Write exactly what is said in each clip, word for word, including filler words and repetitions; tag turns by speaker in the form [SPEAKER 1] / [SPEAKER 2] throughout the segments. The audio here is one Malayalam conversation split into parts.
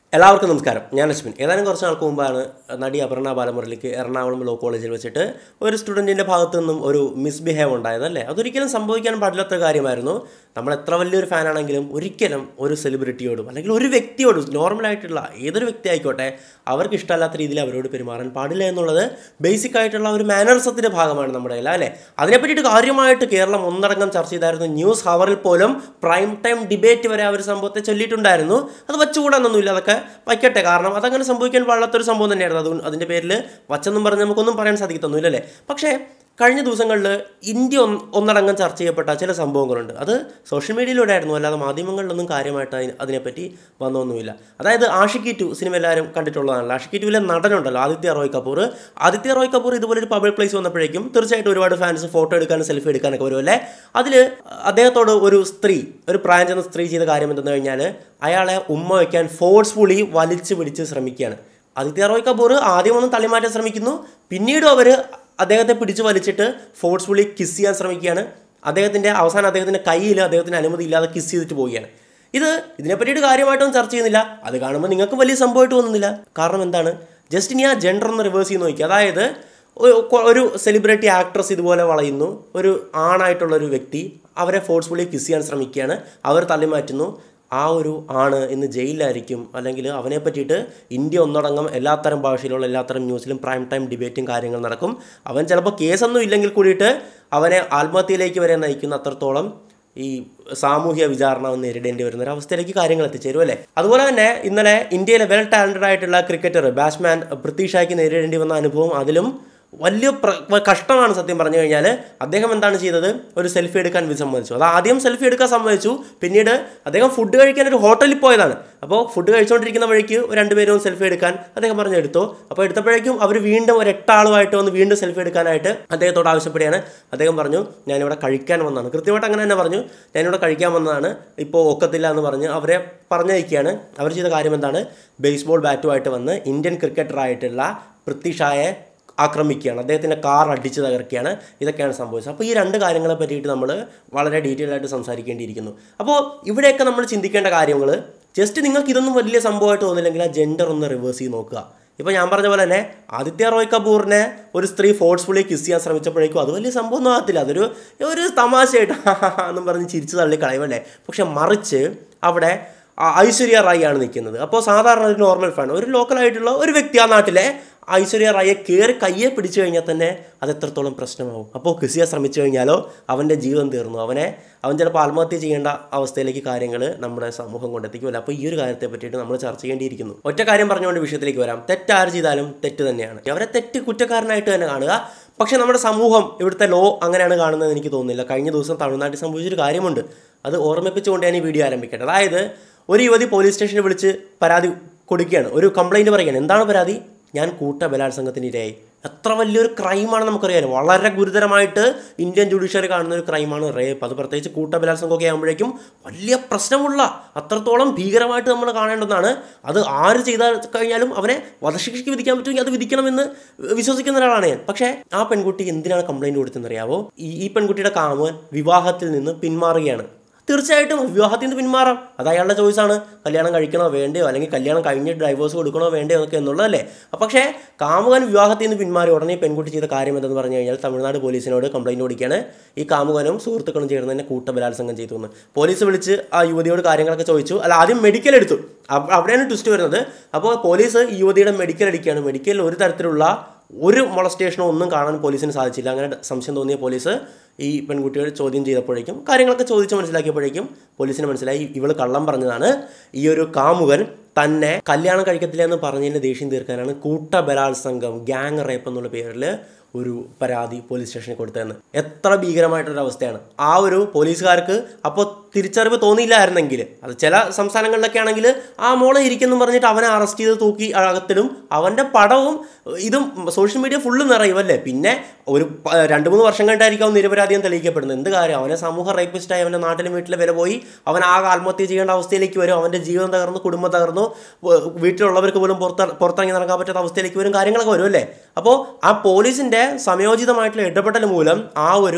[SPEAKER 1] എല്ലാവർക്കും നമസ്കാരം. ഞാൻ അശ്വിൻ. ഏതാനും കുറച്ച് നാൾക്ക് മുമ്പാണ് നടി അപർണ ബാലമുരളിക്ക് എറണാകുളം ലോ കോളേജിൽ വെച്ചിട്ട് ഒരു സ്റ്റുഡൻറ്റിൻ്റെ ഭാഗത്തു നിന്നും ഒരു മിസ്ബിഹേവ് ഉണ്ടായതല്ലേ. അതൊരിക്കലും സംഭവിക്കാൻ പാടില്ലാത്ത കാര്യമായിരുന്നു. നമ്മൾ എത്ര വലിയൊരു ഫാനാണെങ്കിലും ഒരിക്കലും ഒരു സെലിബ്രിറ്റിയോടും അല്ലെങ്കിൽ ഒരു വ്യക്തിയോടും നോർമലായിട്ടുള്ള ഏതൊരു വ്യക്തി ആയിക്കോട്ടെ അവർക്ക് ഇഷ്ടമല്ലാത്ത രീതിയിൽ അവരോട് പെരുമാറാൻ പാടില്ല എന്നുള്ളത് ബേസിക് ആയിട്ടുള്ള ഒരു മാനറിസത്തിൻ്റെ ഭാഗമാണ് നമ്മുടെ എല്ലാം അല്ലേ. അതിനെപ്പറ്റിയിട്ട് കാര്യമായിട്ട് കേരളം ഒന്നടങ്കം ചർച്ച ചെയ്തായിരുന്നു. ന്യൂസ് ഹവറിൽ പോലും പ്രൈം ടൈം ഡിബേറ്റ് വരെ ആ ഒരു സംഭവത്തെ ചൊല്ലിയിട്ടുണ്ടായിരുന്നു. അത് വച്ചുകൂടാന്നൊന്നുമില്ല, അതൊക്കെ വയ്ക്കട്ടെ. കാരണം അതങ്ങനെ സംഭവിക്കാൻ പാടില്ലാത്തൊരു സംഭവം തന്നെയായിരുന്നു. അത് അതിൻ്റെ പേരിൽ വച്ചെന്നും പറഞ്ഞ് നമുക്കൊന്നും പറയാൻ സാധിക്കത്തൊന്നുമില്ലല്ലേ. പക്ഷേ കഴിഞ്ഞ ദിവസങ്ങളിൽ ഇന്ത്യ ഒന്നടങ്കം ചർച്ച ചെയ്യപ്പെട്ട ചില സംഭവങ്ങളുണ്ട്. അത് സോഷ്യൽ മീഡിയയിലൂടെ ആയിരുന്നു, അല്ലാതെ മാധ്യമങ്ങളിലൊന്നും കാര്യമായിട്ട് അതിന് അതിനെപ്പറ്റി വന്നൊന്നുമില്ല. അതായത് ആഷിക്കി ടു സിനിമ എല്ലാവരും കണ്ടിട്ടുള്ളതാണല്ലോ. ആഷിക്കി ടുവിലെ നടനുണ്ടല്ലോ ആദിത്യ റോയ് കപൂർ. ആദിത്യ റോയ് കപൂർ ഇതുപോലൊരു പബ്ലിക് പ്ലേസ് വന്നപ്പോഴേക്കും തീർച്ചയായിട്ടും ഒരുപാട് ഫാൻസ് ഫോട്ടോ എടുക്കാനും സെൽഫി എടുക്കാനൊക്കെ വരുമല്ലേ. അതിൽ അദ്ദേഹത്തോട് ഒരു സ്ത്രീ ഒരു പ്രായം ചെന്ന സ്ത്രീ ചെയ്ത കാര്യം എന്തെന്ന് കഴിഞ്ഞാൽ അയാളെ ഉമ്മ വയ്ക്കാൻ ഫോഴ്സ്ഫുള്ളി വലിച്ചു പിടിച്ച് ശ്രമിക്കുകയാണ്. ആദിത്യ റോയ് കപൂർ ആദ്യം ഒന്ന് തള്ളിമാറ്റാൻ ശ്രമിക്കുന്നു, പിന്നീടും അവർ അദ്ദേഹത്തെ പിടിച്ച് വലിച്ചിട്ട് ഫോഴ്സ്ഫുള്ളി കിസ് ചെയ്യാൻ ശ്രമിക്കുകയാണ്. അദ്ദേഹത്തിൻ്റെ അവസാനം അദ്ദേഹത്തിൻ്റെ കയ്യിൽ അദ്ദേഹത്തിന് അനുമതി ഇല്ലാതെ കിസ് ചെയ്തിട്ട് പോവുകയാണ്. ഇത് ഇതിനെപ്പറ്റിയിട്ട് കാര്യമായിട്ടൊന്നും ചർച്ച ചെയ്യുന്നില്ല. അത് കാണുമ്പോൾ നിങ്ങൾക്ക് വലിയ സംഭവമായിട്ട് തോന്നുന്നില്ല. കാരണം എന്താണ്, ജസ്റ്റ് ഇനി ആ ജെൻഡർ ഒന്ന് റിവേഴ്സ് ചെയ്ത് നോക്കി. അതായത് ഒരു സെലിബ്രിറ്റി ആക്ട്രസ് ഇതുപോലെ വളയുന്നു, ഒരു ആണായിട്ടുള്ളൊരു വ്യക്തി അവരെ ഫോഴ്സ്ഫുള്ളി കിസ് ചെയ്യാൻ ശ്രമിക്കുകയാണ്, അവർ തള്ളിമാറ്റുന്നു. ആ ഒരു ആണ് ഇന്ന് ജയിലിലായിരിക്കും, അല്ലെങ്കിൽ അവനെ പറ്റിയിട്ട് ഇന്ത്യ ഒന്നടങ്കം എല്ലാത്തരം ഭാഷയിലുള്ള എല്ലാത്തരം ന്യൂസിലും പ്രൈം ടൈം ഡിബേറ്റും കാര്യങ്ങൾ നടക്കും. അവൻ ചിലപ്പോൾ കേസൊന്നും ഇല്ലെങ്കിൽ കൂടിയിട്ട് അവനെ ആത്മഹത്യയിലേക്ക് വരെ നയിക്കുന്ന അത്രത്തോളം ഈ സാമൂഹ്യ വിചാരണ നേരിടേണ്ടി വരുന്ന ഒരു അവസ്ഥയിലേക്ക് കാര്യങ്ങൾ എത്തിച്ചേരും അല്ലേ. അതുപോലെ തന്നെ ഇന്നലെ ഇന്ത്യയിലെ വെൽ ടാലൻറ്റഡ് ആയിട്ടുള്ള ക്രിക്കറ്റർ ബാറ്റ്സ്മാൻ പൃഥ്വി ഷായ്ക്ക് നേരിടേണ്ടി വന്ന അനുഭവം അതിലും വലിയ കഷ്ടമാണ് സത്യം പറഞ്ഞു കഴിഞ്ഞാൽ. അദ്ദേഹം എന്താണ് ചെയ്തത്, ഒരു സെൽഫി എടുക്കാൻ വിസമ്മതിച്ചു. അത് ആദ്യം സെൽഫി എടുക്കാൻ സമ്മതിച്ചു, പിന്നീട് അദ്ദേഹം ഫുഡ് കഴിക്കാൻ ഒരു ഹോട്ടലിൽ പോയതാണ്. അപ്പോൾ ഫുഡ് കഴിച്ചുകൊണ്ടിരിക്കുന്ന വഴിക്ക് രണ്ടുപേരും സെൽഫി എടുക്കാൻ അദ്ദേഹം പറഞ്ഞു എടുത്തു. അപ്പോൾ എടുത്തപ്പോഴേക്കും അവർ വീണ്ടും ഒരു എട്ടാളുമായിട്ട് വന്ന് വീണ്ടും സെൽഫി എടുക്കാനായിട്ട് അദ്ദേഹത്തോട് ആവശ്യപ്പെടുകയാണ്. അദ്ദേഹം പറഞ്ഞു ഞാനിവിടെ കഴിക്കാൻ വന്നതാണ്, കൃത്യമായിട്ട് അങ്ങനെ തന്നെ പറഞ്ഞു, ഞാനിവിടെ കഴിക്കാൻ വന്നതാണ്, ഇപ്പോൾ ഒക്കത്തില്ല എന്ന് പറഞ്ഞ് അവരെ പറഞ്ഞയക്കുകയാണ്. അവർ ചെയ്ത കാര്യം എന്താണ്, ബേസ്ബോൾ ബാറ്റുമായിട്ട് വന്ന് ഇന്ത്യൻ ക്രിക്കറ്ററായിട്ടുള്ള പൃഥ്വി ഷായെ ആക്രമിക്കുകയാണ്, അദ്ദേഹത്തിൻ്റെ കാർ അടിച്ച് തകർക്കുകയാണ്. ഇതൊക്കെയാണ് സംഭവിച്ചത്. അപ്പോൾ ഈ രണ്ട് കാര്യങ്ങളെ പറ്റിയിട്ട് നമ്മൾ വളരെ ഡീറ്റെയിൽ ആയിട്ട് സംസാരിക്കേണ്ടിയിരിക്കുന്നു. അപ്പോൾ ഇവിടെയൊക്കെ നമ്മൾ ചിന്തിക്കേണ്ട കാര്യങ്ങൾ, ജസ്റ്റ് നിങ്ങൾക്ക് ഇതൊന്നും വലിയ സംഭവമായിട്ട് തോന്നില്ലെങ്കിൽ ആ ജെൻഡർ ഒന്ന് റിവേഴ്സ് ചെയ്ത് നോക്കുക. ഇപ്പോൾ ഞാൻ പറഞ്ഞ പോലെ തന്നെ ആദിത്യ റോയ് കപൂറിനെ ഒരു സ്ത്രീ ഫോഴ്സ്ഫുള്ളി കിസ് ചെയ്യാൻ ശ്രമിച്ചപ്പോഴേക്കും അത് വലിയ സംഭവമൊന്നും ആകത്തില്ല, അതൊരു ഒരു തമാശയായിട്ട് എന്നും പറഞ്ഞ് ചിരിച്ചു തള്ളി കളയുമല്ലേ. പക്ഷെ മറിച്ച് അവിടെ ഐശ്വര്യ റായ് ആണ് നിൽക്കുന്നത്. അപ്പോൾ സാധാരണ ഒരു നോർമൽ ഫാൻ, ഒരു ലോക്കലായിട്ടുള്ള ഒരു വ്യക്തി ആ നാട്ടിലെ ഐശ്വര്യ റായെ കയറി കയ്യെ പിടിച്ചു കഴിഞ്ഞാൽ തന്നെ അത് എത്രത്തോളം പ്രശ്നമാവും. അപ്പോൾ കിസ് ചെയ്യാൻ ശ്രമിച്ചു കഴിഞ്ഞാലോ അവൻ്റെ ജീവൻ തീർന്നു, അവനെ അവൻ ചിലപ്പോൾ ആത്മഹത്യ ചെയ്യേണ്ട അവസ്ഥയിലേക്ക് കാര്യങ്ങൾ നമ്മുടെ സമൂഹം കൊണ്ടെത്തിക്കുമല്ലോ. അപ്പോൾ ഈ ഒരു കാര്യത്തെ പറ്റിയിട്ട് നമ്മൾ ചർച്ച ചെയ്യേണ്ടിയിരിക്കുന്നു. ഒറ്റ കാര്യം പറഞ്ഞുകൊണ്ട് വിഷയത്തിലേക്ക് വരാം. തെറ്റാര് ചെയ്താലും തെറ്റ് തന്നെയാണ്, അവരെ തെറ്റ് കുറ്റക്കാരനായിട്ട് തന്നെ കാണുക. പക്ഷേ നമ്മുടെ സമൂഹം ഇവിടുത്തെ ലോ അങ്ങനെയാണ് കാണുന്നത് എനിക്ക് തോന്നുന്നില്ല. കഴിഞ്ഞ ദിവസം തമിഴ്നാട്ടിൽ സംഭവിച്ചൊരു കാര്യമുണ്ട്, അത് ഓർമ്മിപ്പിച്ചുകൊണ്ട് ഞാൻ ഈ വീഡിയോ ആരംഭിക്കട്ടെ. അതായത് ഒരു യുവതി പോലീസ് സ്റ്റേഷനിൽ വിളിച്ച് പരാതി കൊടുക്കുകയാണ്, ഒരു കംപ്ലയിൻറ്റ് പറയുകയാണ്. എന്താണ് പരാതി, ഞാൻ കൂട്ട ബലാത്സംഗത്തിന് ഇരയായി. എത്ര വലിയൊരു ക്രൈമാണ് നമുക്കറിയാലോ, വളരെ ഗുരുതരമായിട്ട് ഇന്ത്യൻ ജുഡീഷ്യറി കാണുന്ന ഒരു ക്രൈമാണ് റേപ്പ്. അത് പ്രത്യേകിച്ച് കൂട്ട ബലാത്സംഗമൊക്കെ ആകുമ്പോഴേക്കും വലിയ പ്രശ്നമുള്ള അത്രത്തോളം ഭീകരമായിട്ട് നമ്മൾ കാണേണ്ടതാണ്. അത് ആര് ചെയ്താൽ കഴിഞ്ഞാലും അവനെ വധശിക്ഷയ്ക്ക് വിധിക്കാൻ പറ്റുമെങ്കിൽ അത് വിധിക്കണമെന്ന് വിശ്വസിക്കുന്ന ഒരാളാണ് ഞാൻ. പക്ഷേ ആ പെൺകുട്ടി എന്തിനാണ് കംപ്ലയിൻറ്റ് കൊടുത്തതെന്നറിയാവോ, ഈ ഈ പെൺകുട്ടിയുടെ കാമുകൻ വിവാഹത്തിൽ നിന്ന് പിന്മാറുകയാണ്. തീർച്ചയായിട്ടും വിവാഹത്തിൽ നിന്ന് പിന്മാറാം, അത് അയാളുടെ ചോയ്സാണ്. കല്യാണം കഴിക്കണോ വേണ്ടയോ, അല്ലെങ്കിൽ കല്യാണം കഴിഞ്ഞിട്ട് ഡൈവോഴ്സ് കൊടുക്കണോ വേണ്ടയോ എന്നൊക്കെ എന്നുള്ളതല്ലേ. പക്ഷേ കാമുകൻ വിവാഹത്തിൽ നിന്ന് പിന്മാറി ഉടനെ പെൺകുട്ടി ചെയ്ത കാര്യം എന്തെന്ന് പറഞ്ഞു കഴിഞ്ഞാൽ തമിഴ്നാട് പോലീസിനോട് കംപ്ലയിൻറ്റ് കൊടുക്കുകയാണ്, ഈ കാമുകനും സുഹൃത്തുക്കളും ചേർന്ന് തന്നെ കൂട്ട ബലാത്സംഗം ചെയ്തു എന്ന്. പോലീസ് വിളിച്ച് ആ യുവതിയോട് കാര്യങ്ങളൊക്കെ ചോദിച്ചു. അല്ല, ആദ്യം മെഡിക്കൽ എടുത്തു, അവിടെയാണ് ട്വിസ്റ്റ് വരുന്നത്. അപ്പോൾ പോലീസ് ഈ യുവതിയുടെ മെഡിക്കൽ അടിക്കുകയാണ്. മെഡിക്കലിൽ ഒരു തരത്തിലുള്ള ഒരു മൊളസ്റ്റേഷനോ ഒന്നും കാണാൻ പോലീസിന് സാധിച്ചില്ല. അങ്ങനെ സംശയം തോന്നിയ പോലീസ് ഈ പെൺകുട്ടിയോട് ചോദ്യം ചെയ്തപ്പോഴേക്കും കാര്യങ്ങളൊക്കെ ചോദിച്ച് മനസ്സിലാക്കിയപ്പോഴേക്കും പോലീസിന് മനസ്സിലായി ഇവൾ കള്ളം പറഞ്ഞതാണ്. ഈ ഒരു കാമുകൻ തന്നെ കല്യാണം കഴിക്കത്തില്ല എന്ന് പറഞ്ഞതിൻ്റെ ദേഷ്യം തീർക്കാനാണ് കൂട്ട ബലാത്സംഗം ഗ്യാങ് റേപ്പ് എന്നുള്ള പേരിൽ ഒരു പരാതി പോലീസ് സ്റ്റേഷനിൽ കൊടുത്തതെന്ന്. എത്ര ഭീകരമായിട്ടൊരവസ്ഥയാണ്. ആ ഒരു പോലീസുകാർക്ക് അപ്പോൾ തിരിച്ചറിവ് തോന്നിയില്ലായിരുന്നെങ്കിൽ, അത് ചില സംസ്ഥാനങ്ങളിലൊക്കെ ആണെങ്കിൽ ആ മോളെ ഇരിക്കുന്നു പറഞ്ഞിട്ട് അവനെ അറസ്റ്റ് ചെയ്ത് തൂക്കി അകത്തിലും അവൻ്റെ പടവും ഇതും സോഷ്യൽ മീഡിയ ഫുള്ള് നിറയുമല്ലേ. പിന്നെ ഒരു രണ്ട് മൂന്ന് വർഷം കഴിഞ്ഞിട്ടായിരിക്കും നിരപരാധിയും തെളിയിക്കപ്പെടുന്നത്. എന്ത് കാര്യം, അവനെ സമൂഹ റേപ്പിസ്റ്റായി അവൻ്റെ നാട്ടിലും വീട്ടിലെ വില പോയി, അവൻ ആകെ ആത്മഹത്യ ചെയ്യേണ്ട അവസ്ഥയിലേക്ക് വരും, അവൻ്റെ ജീവിതം തകർന്നു, കുടുംബം തകർന്നു, വീട്ടിലുള്ളവർക്ക് പോലും പുറത്ത് പുറത്തിറങ്ങി നടക്കാൻ പറ്റാത്ത അവസ്ഥയിലേക്ക് വരും, കാര്യങ്ങളൊക്കെ വരും അല്ലേ. അപ്പോൾ ആ പോലീസിൻ്റെ സമയോചിതമായിട്ടുള്ള ഇടപെടൽ മൂലം ആ ഒരു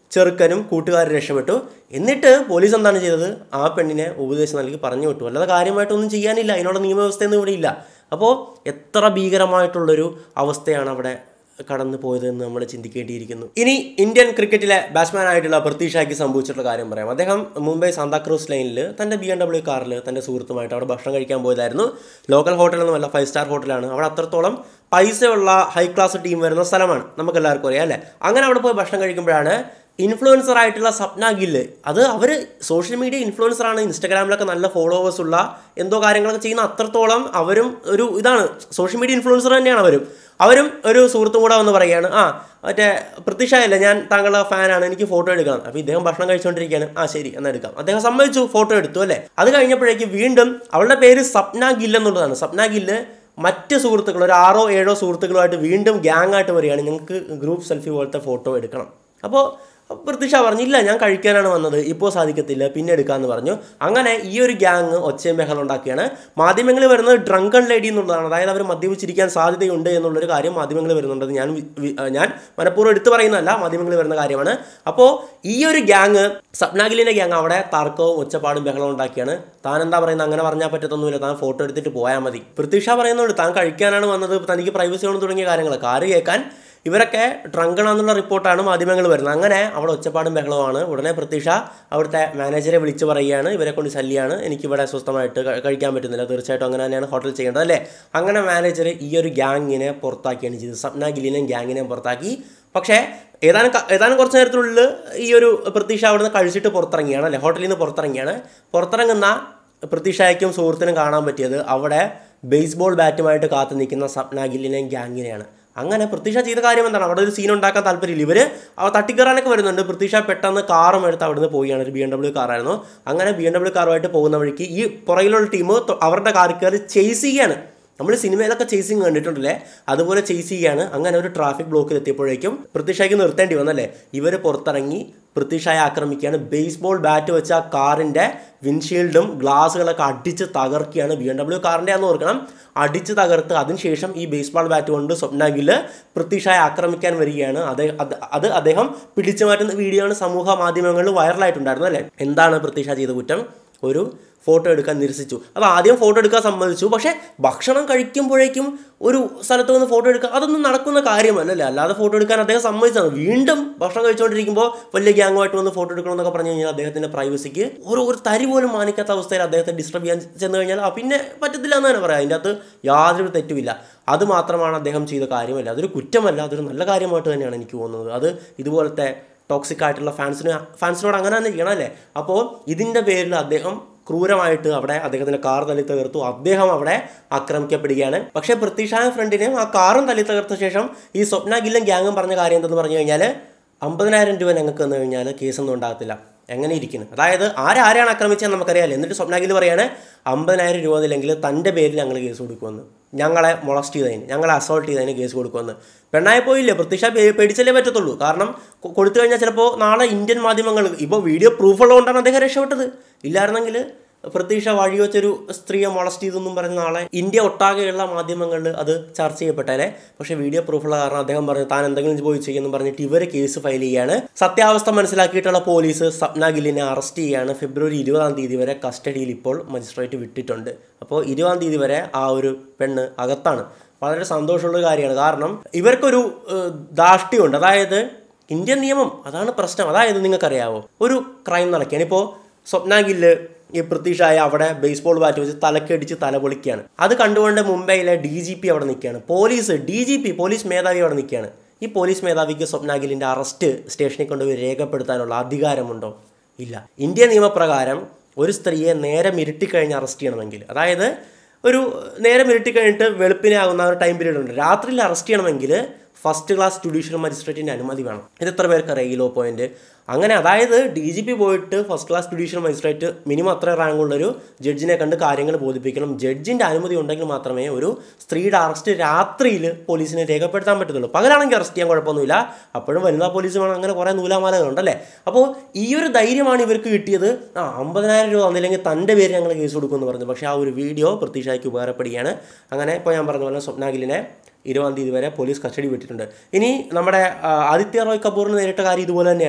[SPEAKER 1] ചെറുക്കനും കൂട്ടുകാരും രക്ഷപ്പെട്ടു. എന്നിട്ട് പോലീസ് എന്താണ് ചെയ്തത്? ആ പെണ്ണിനെ ഉപദേശം നൽകി പറഞ്ഞു വിട്ടു. അല്ലാതെ കാര്യമായിട്ടൊന്നും ചെയ്യാനില്ല. അതിനുള്ള നിയമവ്യവസ്ഥയൊന്നും ഇവിടെ ഇല്ല. അപ്പോൾ എത്ര ഭീകരമായിട്ടുള്ളൊരു അവസ്ഥയാണ് അവിടെ കടന്നു പോയതെന്ന് നമ്മൾ ചിന്തിക്കേണ്ടിയിരിക്കുന്നു. ഇനി ഇന്ത്യൻ ക്രിക്കറ്റിലെ ബാറ്റ്സ്മാൻ ആയിട്ടുള്ള പൃഥ്വി ഷായ്ക്ക് സംഭവിച്ചിട്ടുള്ള കാര്യം പറയാം. അദ്ദേഹം മുംബൈ സാന്താക്രൂസ് ലൈനിൽ തൻ്റെ ബി എം ഡബ്ല്യു കാറിൽ തൻ്റെ സുഹൃത്തുമായിട്ട് അവിടെ ഭക്ഷണം കഴിക്കാൻ പോയതായിരുന്നു. ലോക്കൽ ഹോട്ടലൊന്നുമല്ല, ഫൈവ് സ്റ്റാർ ഹോട്ടലാണ്. അവിടെ അത്രത്തോളം പൈസയുള്ള ഹൈ ക്ലാസ് ടീം വരുന്ന സ്ഥലമാണ്, നമുക്ക് എല്ലാവർക്കും അറിയാം അല്ലേ. അങ്ങനെ അവിടെ പോയി ഭക്ഷണം കഴിക്കുമ്പോഴാണ് ഇൻഫ്ലുവൻസർ ആയിട്ടുള്ള സപ്ന ഗില്ല്, അത് അവർ സോഷ്യൽ മീഡിയ ഇൻഫ്ലുവൻസറാണ്, ഇൻസ്റ്റാഗ്രാമിലൊക്കെ നല്ല ഫോളോവേഴ്സ് ഉള്ള എന്തോ കാര്യങ്ങളൊക്കെ ചെയ്യുന്ന അത്രത്തോളം അവരും ഒരു ഇതാണ്, സോഷ്യൽ മീഡിയ ഇൻഫ്ലുവൻസർ തന്നെയാണ് അവരും. അവരും ഒരു സുഹൃത്തും കൂടെ വന്ന് പറയുകയാണ്, ആ മറ്റേ പൃഥ്വി ഷാ അല്ലേ, ഞാൻ താങ്കളുടെ ഫാനാണ്, എനിക്ക് ഫോട്ടോ എടുക്കണം. അപ്പോൾ ഇദ്ദേഹം ഭക്ഷണം കഴിച്ചുകൊണ്ടിരിക്കുകയാണ്. ആ ശരി എന്നാൽ എടുക്കാം. അദ്ദേഹം സമ്മതിച്ചു, ഫോട്ടോ എടുത്തു അല്ലേ. അത് കഴിഞ്ഞപ്പോഴേക്ക് വീണ്ടും അവളുടെ പേര് സപ്ന ഗില്ല് എന്നുള്ളതാണ്. സപ്ന ഗില്ല് മറ്റ് സുഹൃത്തുക്കൾ, ഒരു ആറോ ഏഴോ സുഹൃത്തുക്കളുമായിട്ട് വീണ്ടും ഗ്യാങ് ആയിട്ട് വരികയാണ്, ഞങ്ങൾക്ക് ഗ്രൂപ്പ് സെൽഫി പോലത്തെ ഫോട്ടോ എടുക്കണം. അപ്പോൾ പൃഥ്വി ഷാ പറഞ്ഞില്ല, ഞാൻ കഴിക്കാനാണ് വന്നത്, ഇപ്പോൾ സാധിക്കത്തില്ല, പിന്നെ എടുക്കാമെന്ന് പറഞ്ഞു. അങ്ങനെ ഈ ഒരു ഗ്യാങ് ഒച്ചയും ബഹളം ഉണ്ടാക്കിയാണ്. മാധ്യമങ്ങളിൽ വരുന്നത് ഡ്രങ്കൺ ലേഡി എന്നുള്ളതാണ്, അതായത് അവർ മദ്യപിച്ചിരിക്കാൻ സാധ്യതയുണ്ട് എന്നുള്ളൊരു കാര്യം മാധ്യമങ്ങളിൽ വരുന്നുണ്ട്. ഞാൻ ഞാൻ മനഃപൂർവ്വം എടുത്തു പറയുന്നതല്ല, മാധ്യമങ്ങളിൽ വരുന്ന കാര്യമാണ്. അപ്പോൾ ഈ ഒരു ഗ്യാങ്, സപ്ന ഗില്ലിൻ്റെ ഗ്യാങ് അവിടെ തർക്കവും ഒച്ചപ്പാടും ബഹളം ഉണ്ടാക്കിയാണ്. താൻ എന്താ പറയുന്നത്, അങ്ങനെ പറഞ്ഞാൽ പറ്റത്തൊന്നുമില്ല, താൻ ഫോട്ടോ എടുത്തിട്ട് പോയാൽ മതി. പൃഥ്വി ഷാ പറയുന്നുണ്ട്, താൻ കഴിക്കാനാണ് വന്നത്, തനിക്ക് പ്രൈവസി വേണം തുടങ്ങിയ കാര്യങ്ങൾ. കാറ് കേൾക്കാൻ ഇവരൊക്കെ ഡ്രങ്കണാന്നുള്ള റിപ്പോർട്ടാണ് മാധ്യമങ്ങൾ വരുന്നത്. അങ്ങനെ അവിടെ ഒച്ചപ്പാടും ബഹളമാണ്. ഉടനെ പൃഥ്വി ഷാ അവിടുത്തെ മാനേജറെ വിളിച്ച് പറയുകയാണ്, ഇവരെ കൊണ്ട് ശല്യമാണ്, എനിക്കിവിടെ സ്വസ്ഥമായിട്ട് കഴിക്കാൻ പറ്റുന്നില്ല. തീർച്ചയായിട്ടും അങ്ങനെ തന്നെയാണ് ഹോട്ടൽ ചെയ്യേണ്ടത് അല്ലേ. അങ്ങനെ മാനേജർ ഈ ഒരു ഗ്യാങ്ങിനെ പുറത്താക്കിയാണ് ചെയ്തത്. സപ്ന ഗില്ലിനെയും ഗ്യാങ്ങിനെയും പുറത്താക്കി. പക്ഷേ ഏതാനും ഏതാനും കുറച്ച് നേരത്തിനുള്ളിൽ ഈ ഒരു പൃഥ്വി ഷാ അവിടെ നിന്ന് കഴിച്ചിട്ട് പുറത്തിറങ്ങിയാണ് അല്ലേ, ഹോട്ടലിൽ നിന്ന് പുറത്തിറങ്ങിയാണ്. പുറത്തിറങ്ങുന്ന പൃഥ്വി ഷായ്ക്കും സുഹൃത്തിനും കാണാൻ പറ്റിയത് അവിടെ ബേസ്ബോൾ ബാറ്റുമായിട്ട് കാത്തു നിൽക്കുന്ന സപ്ന ഗില്ലിനെയും ഗ്യാങ്ങിനെയാണ്. അങ്ങനെ പൃഥ്വി ഷാ ചെയ്ത കാര്യം എന്താണ്, അവിടെ ഒരു സീൻ ഉണ്ടാക്കാൻ താല്പര്യമില്ല. ഇവർ തട്ടിക്കയറാനൊക്കെ വരുന്നുണ്ട്. പൃഥ്വി ഷാ പെട്ടെന്ന് കാറും എടുത്ത് അവിടുന്ന് പോവുകയാണ്. ഒരു ബി എം ഡബ്ല്യു കാറായിരുന്നു. അങ്ങനെ ബി എം ഡബ്ല്യു കാറുമായിട്ട് പോകുന്ന വഴിക്ക് ഈ പുറകിലുള്ള ടീം അവരുടെ കാറിൽ കയറി ചേസ് ചെയ്യാണ്. നമ്മൾ സിനിമയിലൊക്കെ ചേസിങ് കണ്ടിട്ടുണ്ടല്ലേ, അതുപോലെ ചേസ് ചെയ്യുകയാണ്. അങ്ങനെ ഒരു ട്രാഫിക് ബ്ലോക്കിൽ എത്തിയപ്പോഴേക്കും പൃഥ്വി ഷായ്ക്ക് നിർത്തേണ്ടി വന്നല്ലേ. ഇവർ പുറത്തിറങ്ങി പൃഥ്വി ഷായെ ആക്രമിക്കുകയാണ്. ബേസ്ബോൾ ബാറ്റ് വെച്ച് ആ കാറിൻ്റെ വിൻഷീൽഡും ഗ്ലാസുകളൊക്കെ അടിച്ച് തകർക്കുകയാണ്. ബി എം ഡബ്ല്യു കാറിൻ്റെ ആണെന്ന് ഓർക്കണം. അടിച്ച് തകർത്ത് അതിനുശേഷം ഈ ബേസ്ബോൾ ബാറ്റ് കൊണ്ട് സ്വപ്ന ഗില്ല് പൃഥ്വി ഷായെ ആക്രമിക്കാൻ വരികയാണ്. അത് അത് അദ്ദേഹം പിടിച്ചു മാറ്റുന്ന വീഡിയോ ആണ് സമൂഹ മാധ്യമങ്ങളിൽ വൈറലായിട്ടുണ്ടായിരുന്നു അല്ലേ. എന്താണ് പൃഥ്വി ഷാ ചെയ്ത കുറ്റം? ഒരു ഫോട്ടോ എടുക്കാൻ നിരസിച്ചു. അപ്പോൾ ആദ്യം ഫോട്ടോ എടുക്കാൻ സമ്മതിച്ചു, പക്ഷേ ഭക്ഷണം കഴിക്കുമ്പോഴേക്കും ഒരു സ്ഥലത്ത് വന്ന് ഫോട്ടോ എടുക്കുക അതൊന്നും നടക്കുന്ന കാര്യമല്ലല്ലേ. അല്ലാതെ ഫോട്ടോ എടുക്കാൻ അദ്ദേഹം സമ്മതിച്ചതാണ്. വീണ്ടും ഭക്ഷണം കഴിച്ചുകൊണ്ടിരിക്കുമ്പോൾ വലിയ ഗ്യാങ്ങുമായിട്ട് വന്ന് ഫോട്ടോ എടുക്കണമെന്നൊക്കെ പറഞ്ഞു കഴിഞ്ഞാൽ അദ്ദേഹത്തിൻ്റെ പ്രൈവസിക്ക് ഒരു ഒരു തരി പോലും മാനിക്കാത്ത അവസ്ഥയിൽ അദ്ദേഹത്തെ ഡിസ്റ്റർബ് ചെയ്യാൻ ചെന്ന് കഴിഞ്ഞാൽ ആ പിന്നെ പറ്റത്തില്ല എന്ന് തന്നെ പറയാം. അതിൻ്റെ അകത്ത് യാതൊരു തെറ്റുമില്ല. അത് മാത്രമാണ് അദ്ദേഹം ചെയ്ത കാര്യമല്ല, അതൊരു കുറ്റമല്ല, അതൊരു നല്ല കാര്യമായിട്ട് തന്നെയാണ് എനിക്ക് തോന്നുന്നത്. അത് ഇതുപോലത്തെ ടോക്സിക് ആയിട്ടുള്ള ഫാൻസിന് ഫാൻസിനോട് അങ്ങനെ തന്നെ ചെയ്യണം അല്ലേ. അപ്പോൾ ഇതിൻ്റെ പേരിൽ അദ്ദേഹം ക്രൂരമായിട്ട് അവിടെ അദ്ദേഹത്തിൻ്റെ കാർ തല്ലി തകർത്തു. അദ്ദേഹം അവിടെ ആക്രമിക്കപ്പെടുകയാണ്. പക്ഷേ പൃഥ്വി ഷാ ഫ്രണ്ടിനെ ആ കാറും തല്ലി തകർത്ത ശേഷം ഈ സ്വപ്ന ഗില്ലും ഗ്യാങ്ങും പറഞ്ഞ കാര്യം എന്തെന്ന് പറഞ്ഞു കഴിഞ്ഞാൽ അമ്പതിനായിരം രൂപ ഞങ്ങൾക്ക് തന്നു കഴിഞ്ഞാൽ കേസൊന്നും ഉണ്ടാകത്തില്ല. എങ്ങനെ ഇരിക്കുന്നു, അതായത് ആരാരെയാണ് ആക്രമിച്ചതെന്ന് നമുക്കറിയാമല്ലോ. എന്നിട്ട് സ്വപ്ന ഗില്ല് പറയാണ് അമ്പതിനായിരം രൂപ എന്നില്ലെങ്കിൽ തൻ്റെ പേരിൽ ഞങ്ങൾ കേസ് കൊടുക്കുമെന്ന്, ഞങ്ങളെ മൊളസ്റ്റ് ചെയ്തതിന്, ഞങ്ങളെ അസോൾട്ട് ചെയ്തതിന് കേസ് കൊടുക്കുമെന്ന്. പെണ്ണായി പോയില്ലേ, പൃഥ്വി ഷാ പേടിച്ചല്ലേ പറ്റത്തുള്ളൂ. കാരണം കൊടുത്തു കഴിഞ്ഞാൽ ചിലപ്പോൾ നാളെ ഇന്ത്യൻ മാധ്യമങ്ങൾ, ഇപ്പോൾ വീഡിയോ പ്രൂഫ് ഉള്ളതുകൊണ്ടാണ് അദ്ദേഹം രക്ഷപ്പെട്ടത്. ഇല്ലായിരുന്നെങ്കിൽ പൃഥ്വി ഷാ വഴി വെച്ചൊരു സ്ത്രീയെ മൊളസ്റ്റ് ചെയ്തെന്നും പറഞ്ഞ നാളെ ഇന്ത്യ ഒട്ടാകെയുള്ള മാധ്യമങ്ങളിൽ അത് ചർച്ച ചെയ്യപ്പെട്ടേനെ. പക്ഷേ വീഡിയോ പ്രൂഫുള്ള കാരണം അദ്ദേഹം പറഞ്ഞു താൻ എന്തെങ്കിലും പോയി ചെയ്യുമെന്ന് പറഞ്ഞിട്ട് ഇവർ കേസ് ഫയൽ ചെയ്യാണ്. സത്യാവസ്ഥ മനസ്സിലാക്കിയിട്ടുള്ള പോലീസ് സപ്ന ഗില്ലിനെ അറസ്റ്റ് ചെയ്യാണ്. ഫെബ്രുവരി ഇരുപതാം തീയതി വരെ കസ്റ്റഡിയിൽ ഇപ്പോൾ മജിസ്ട്രേറ്റ് വിട്ടിട്ടുണ്ട്. അപ്പോൾ ഇരുപതാം തീയതി വരെ ആ ഒരു പെണ്ണ് അകത്താണ്. വളരെ സന്തോഷമുള്ള കാര്യമാണ്. കാരണം ഇവർക്കൊരു ധാർഷ്ട്യമുണ്ട്. അതായത് ഇന്ത്യൻ നിയമം അതാണ് പ്രശ്നം. അതായത് നിങ്ങൾക്കറിയാവോ, ഒരു ക്രൈം നടക്കുകയാണ്. ഇപ്പോൾ സ്വപ്ന ഗില്ല് ഈ പൃഥ്വി ഷായെ അവിടെ ബേസ്ബോൾ ബാറ്റ് വെച്ച് തലക്കടിച്ച് തല പൊളിക്കുകയാണ്. അത് കണ്ടുകൊണ്ട് മുംബൈയിലെ ഡി ജി പി അവിടെ നിൽക്കുകയാണ്. Police D G P police മേധാവി അവിടെ നിൽക്കുകയാണ്. ഈ പോലീസ് മേധാവിക്ക് സ്വപ്ന ഗില്ലിൻ്റെ അറസ്റ്റ് സ്റ്റേഷനിൽ കൊണ്ടുപോയി രേഖപ്പെടുത്താനുള്ള അധികാരമുണ്ടോ? ഇല്ല. ഇന്ത്യൻ നിയമപ്രകാരം ഒരു സ്ത്രീയെ നേരം ഇരുട്ടിക്കഴിഞ്ഞ് അറസ്റ്റ് ചെയ്യണമെങ്കിൽ, അതായത് ഒരു നേരം ഇരുട്ടിക്കഴിഞ്ഞിട്ട് വെളുപ്പിനെ ആകുന്ന ഒരു ടൈം പീരീഡ് ഉണ്ട്, രാത്രിയിൽ അറസ്റ്റ് ചെയ്യണമെങ്കിൽ ഫസ്റ്റ് ക്ലാസ് ജുഡീഷ്യൽ മജിസ്ട്രേറ്റിൻ്റെ അനുമതി വേണം. ഇത് എത്ര പേർക്കറിയാം ഈ ലോ പോയിന്റ്? അങ്ങനെ അതായത് ഡി ജി പി പോയിട്ട് first class judicial magistrate minimum അത്ര റാങ്കുള്ളൊരു ജഡ്ജിനെ കണ്ട് കാര്യങ്ങൾ ബോധിപ്പിക്കണം. ജഡ്ജിൻ്റെ അനുമതി ഉണ്ടെങ്കിൽ മാത്രമേ ഒരു സ്ത്രീയുടെ അറസ്റ്റ് രാത്രിയിൽ പോലീസിനെ രേഖപ്പെടുത്താൻ പറ്റത്തുള്ളൂ. പകലാണെങ്കിൽ അറസ്റ്റ് ചെയ്യാൻ കുഴപ്പമൊന്നുമില്ല, അപ്പോഴും വനിതാ പോലീസ് വേണം. അങ്ങനെ കുറേ നൂലാമാലകളുണ്ടല്ലേ. അപ്പോൾ ഈ ഒരു ധൈര്യമാണ് ഇവർക്ക് കിട്ടിയത്. ആ അമ്പതിനായിരം രൂപ തന്നില്ലെങ്കിൽ തൻ്റെ പേര് ഞങ്ങൾ കേസ് കൊടുക്കുമെന്ന് പറഞ്ഞു. പക്ഷേ ആ ഒരു വീഡിയോ പൃഥ്വി ഷായ്ക്ക് ഉപകാരപ്പെടുകയാണ്. അങ്ങനെ ഇപ്പോൾ ഞാൻ പറഞ്ഞ പോലെ സ്വപ്ന ഗില്ലിനെ ഇരുപതാം തീയതി വരെ പോലീസ് കസ്റ്റഡി വിട്ടിട്ടുണ്ട്. ഇനി നമ്മുടെ ആദിത്യ റോയ് കപൂറിന് നേരിട്ട കാര്യം ഇതുപോലെ തന്നെയായിരുന്നു. അദ്ദേഹം ഒരു